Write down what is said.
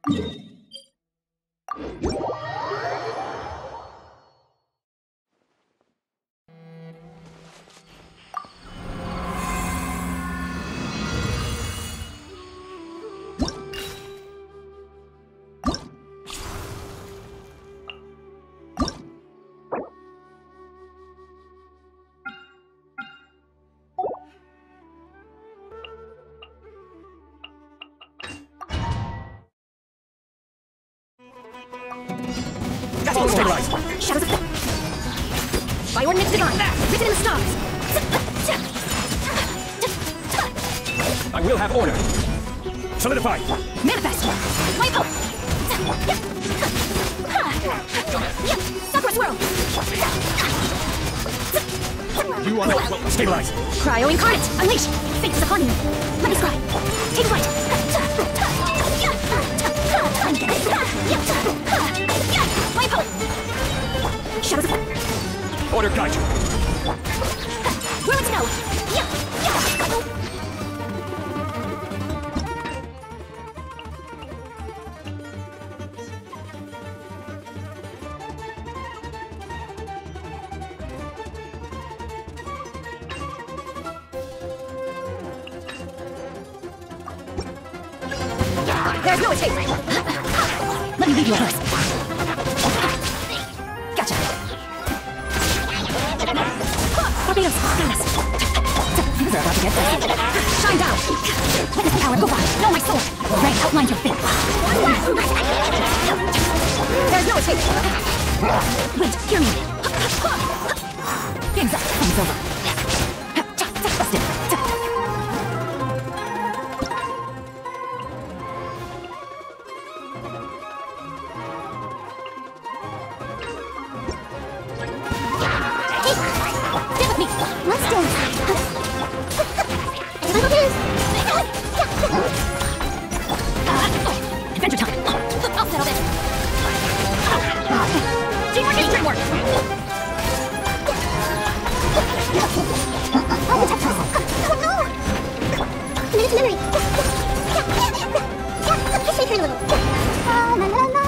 Stabilize! Shadows of by ordinance divine, written in the stars! I will have order! Solidify! Manifest! Wipe out! Sakura swirl! You are not welcome! Stabilize! Cryo incarnate! Unleash! Fate is upon you! Let me scry! Take flight! Wipe out! Shadows of Order guide you! Ruined snow! There's no escape! Let me leave you first. Gotcha! Barbados, Venus! Things are about to get dicey. Shine down! Witness the power, go by! Know my soul! Rank outlines your fate. There's no escape! Wait, hear me! Game's up, game's over. Busted! Let's dance! Adventure time! I'll settle this! Teamwork is dreamwork! I'll protect us! Oh no! Minute's memory! Just shake her a little. La la la la!